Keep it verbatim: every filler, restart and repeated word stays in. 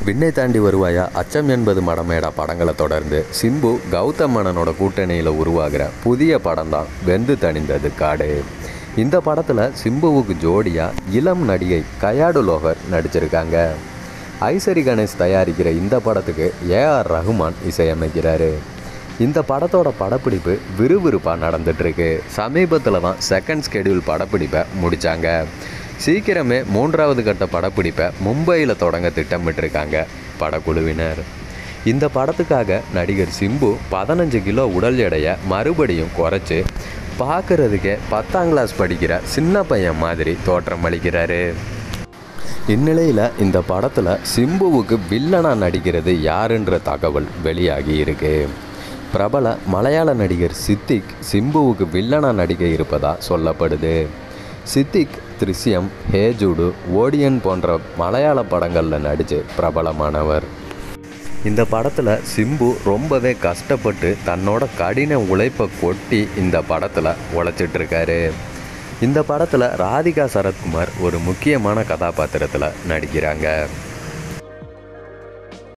விண்ணை தாண்டி வருவாயா, அச்சம் என்பது மடமேடா படங்களை தொடர்ந்து சிம்பு கௌதம் மேனனோட கூட்டணியில் உருவாகிற புதிய படம் தான் வெந்து தணிந்தது காடு. இந்த படத்தில் சிம்புவுக்கு ஜோடியாக இளம் நடிகை கயாடு லோகர் நடிச்சிருக்காங்க. ஐசரி கணேஷ் தயாரிக்கிற இந்த படத்துக்கு ஏஆர் ரஹ்மான் இசையமைக்கிறாரு. இந்த படத்தோட படப்பிடிப்பு விறுவிறுப்பாக நடந்துகிட்ருக்கு. சமீபத்தில் தான் செகண்ட் ஸ்கெடியூல் படப்பிடிப்பை முடித்தாங்க. சீக்கிரமே மூன்றாவது கட்ட படப்பிடிப்பை மும்பையில் தொடங்க திட்டமிட்டிருக்காங்க படக்குழுவினர். இந்த படத்துக்காக நடிகர் சிம்பு பதினஞ்சு கிலோ உடல் எடையை மறுபடியும் குறைச்சி பார்க்குறதுக்கே பத்தாம் கிளாஸ் படிக்கிற சின்ன பையன் மாதிரி தோற்றம் அளிக்கிறாரு. இந்நிலையில் இந்த படத்தில் சிம்புவுக்கு வில்லனாக நடிக்கிறது யாருன்ற தகவல் வெளியாகி இருக்கு. பிரபல மலையாள நடிகர் சித்திக் சிம்புவுக்கு வில்லனாக நடிக்க இருப்பதாக சொல்லப்படுது. சித்திக் திருஷ்யம், ஹேஜூடு, ஓடியன் போன்ற மலையாள படங்களில் நடித்து பிரபலமானவர். இந்த படத்தில் சிம்பு ரொம்பவே கஷ்டப்பட்டு தன்னோட கடின உழைப்பை கொட்டி இந்த படத்தில் உழைச்சிட்ருக்காரு. இந்த படத்தில் ராதிகா சரத்குமார் ஒரு முக்கியமான கதாபாத்திரத்தில் நடிக்கிறாங்க.